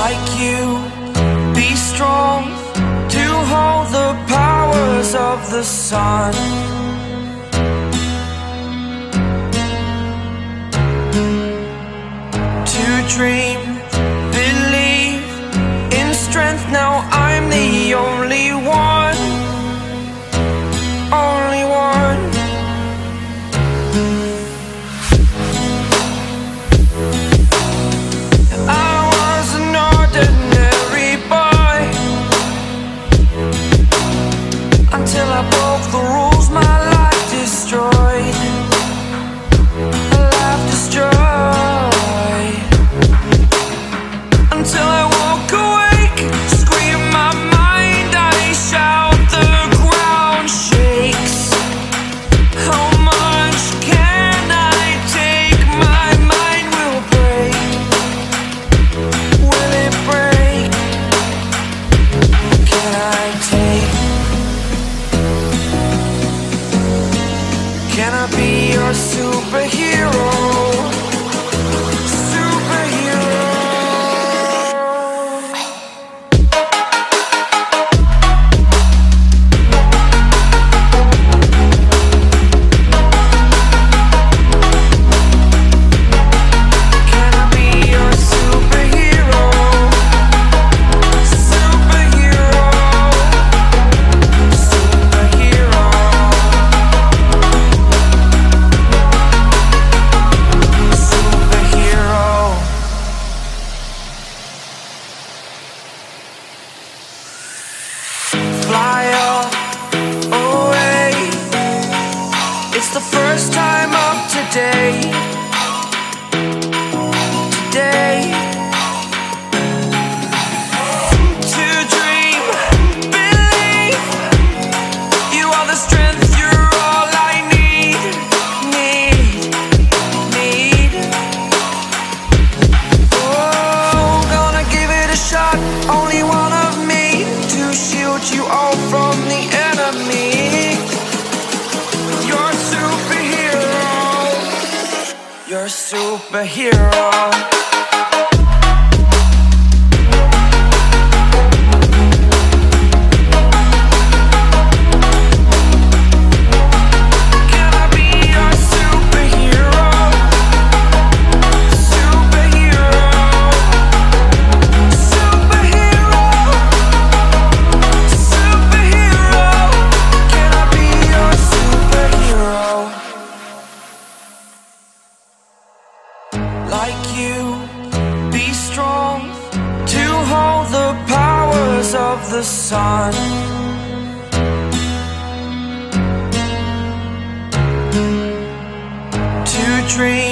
like you, be strong to hold the powers of the sun. To dream, believe in strength. Now I'm the only one, only one. I was an ordinary boy until I broke the rules, my life destroyed, a life destroyed. Until I woke awake, scream my mind, I shout, the ground shakes. How much can I take? My mind will break. Will it break? Can I take? Can I be your superhero? Fly up away. It's the first time of today. Today. To dream, believe. You are the strength, you're all I need. Need. Oh, gonna give it a shot. Only one of me to shield you all from the enemy. You're a superhero. You're a superhero. Can I be your superhero? Superhero. Superhero. Superhero. Can I be your superhero? Like you, be strong to hold the powers of the sun. To dream,